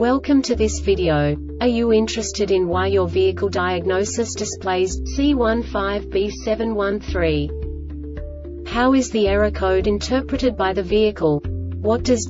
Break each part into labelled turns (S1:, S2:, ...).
S1: Welcome to this video. Are you interested in why your vehicle diagnosis displays C15B713? How is the error code interpreted by the vehicle? What does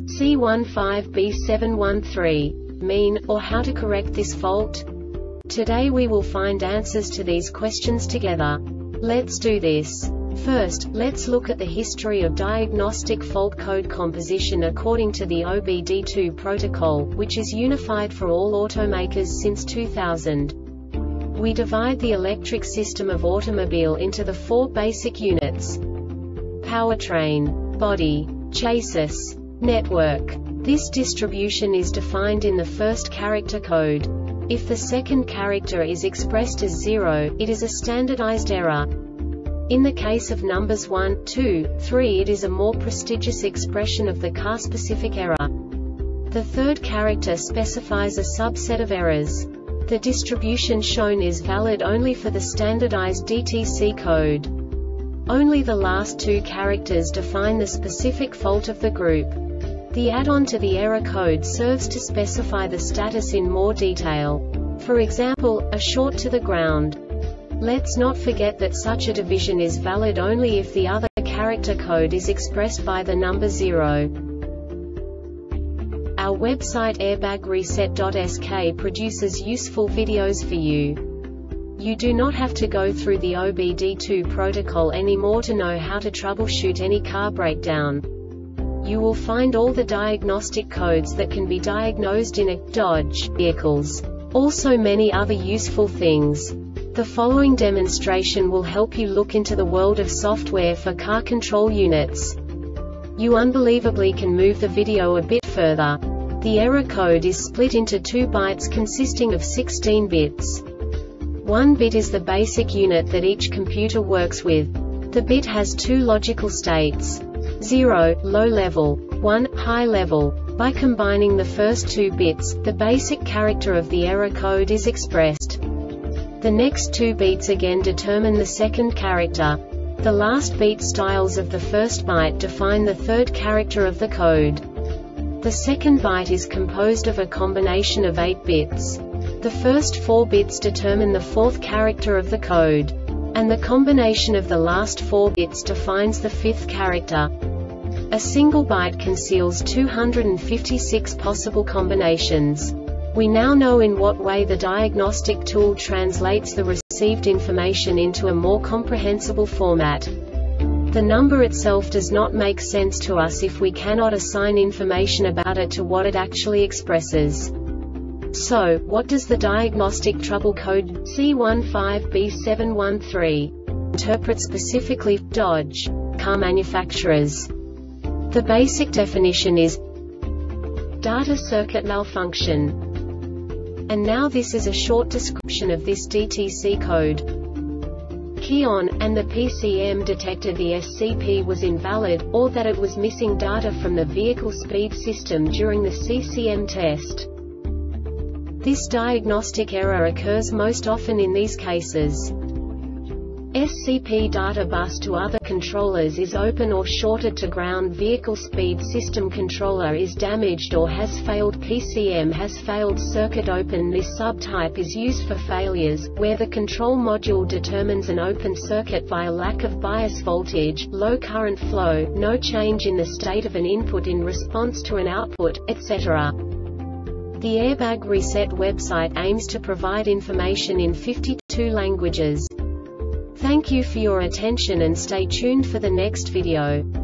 S1: C15B713 mean, or how to correct this fault? Today we will find answers to these questions together. Let's do this. First, let's look at the history of diagnostic fault code composition according to the OBD2 protocol, which is unified for all automakers since 2000. We divide the electric system of automobile into the four basic units: powertrain, body, chassis, network. This distribution is defined in the first character code. If the second character is expressed as 0, it is a standardized error. In the case of numbers 1, 2, 3, it is a more prestigious expression of the car-specific error. The third character specifies a subset of errors. The distribution shown is valid only for the standardized DTC code. Only the last two characters define the specific fault of the group. The add-on to the error code serves to specify the status in more detail. For example, a short to the ground. Let's not forget that such a division is valid only if the other character code is expressed by the number 0. Our website airbagreset.sk produces useful videos for you. You do not have to go through the OBD2 protocol anymore to know how to troubleshoot any car breakdown. You will find all the diagnostic codes that can be diagnosed in a Dodge vehicles. Also many other useful things. The following demonstration will help you look into the world of software for car control units. You unbelievably can move the video a bit further. The error code is split into 2 bytes consisting of 16 bits. 1 bit is the basic unit that each computer works with. The bit has 2 logical states: 0, low level, 1, high level. By combining the first 2 bits, the basic character of the error code is expressed. The next 2 beats again determine the second character. The last beat styles of the first byte define the third character of the code. The second byte is composed of a combination of 8 bits. The first 4 bits determine the fourth character of the code. And the combination of the last 4 bits defines the fifth character. A single byte conceals 256 possible combinations. We now know in what way the diagnostic tool translates the received information into a more comprehensible format. The number itself does not make sense to us if we cannot assign information about it to what it actually expresses. So, what does the diagnostic trouble code C15B713 interpret specifically for Dodge car manufacturers? The basic definition is data circuit malfunction. And now this is a short description of this DTC code. Key on, and the PCM detected the SCP was invalid, or that it was missing data from the vehicle speed system during the CCM test. This diagnostic error occurs most often in these cases: SCP data bus to other controllers is open or shorted to ground, vehicle speed system controller is damaged or has failed, PCM has failed, circuit open. This subtype is used for failures where the control module determines an open circuit via lack of bias voltage, low current flow, no change in the state of an input in response to an output, etc. The Airbag Reset website aims to provide information in 52 languages. Thank you for your attention and stay tuned for the next video.